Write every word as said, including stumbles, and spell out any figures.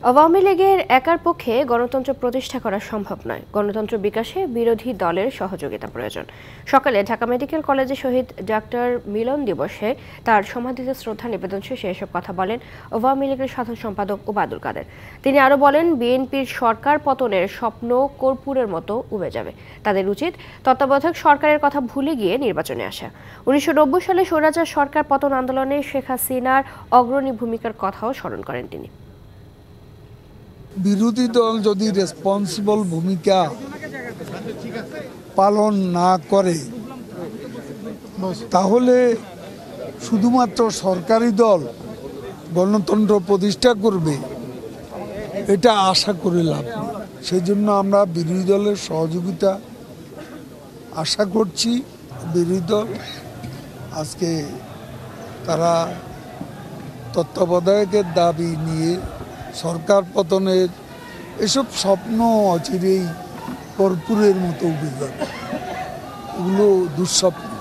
আওয়ামী লীগের একার পক্ষে গণতন্ত্র প্রতিষ্ঠা করা সম্ভব নয়। গণতন্ত্র বিকাশে বিরোধী দলের সহযোগিতা প্রয়োজন। সকালে ঢাকা মেডিকেল কলেজে শহীদ ডাক্তার মিলন দিবসে তার সমাধিতে শ্রদ্ধা নিবেদন শেষে এসব কথা বলেন আওয়ামী লীগের সাধারণ সম্পাদক ওবায়দুল কাদের। তিনি আরও বলেন, বিএনপির সরকার পতনের স্বপ্ন কর্পূরের মতো উবে যাবে। তাদের উচিত তত্ত্বাবধায়ক সরকারের কথা ভুলে গিয়ে নির্বাচনে আসা। উনিশশো নব্বই সালে স্বৈরাচার সরকার পতন আন্দোলনে শেখ হাসিনার অগ্রণী ভূমিকার কথাও স্মরণ করেন তিনি। বিরোধী দল যদি রেসপন্সিবল ভূমিকা পালন না করে তাহলে শুধুমাত্র সরকারি দল গণতন্ত্র প্রতিষ্ঠা করবে এটা আশা করে লাভ নেই। সেই জন্য আমরা বিরোধী দলের সহযোগিতা আশা করছি। বিরোধী দল আজকে তারা তত্ত্বাবধায়কের দাবি নিয়ে সরকার পতনের এসব স্বপ্ন অচিরেই কর্পূরের মতো উঠে যাবে। এগুলো দুঃস্বপ্ন।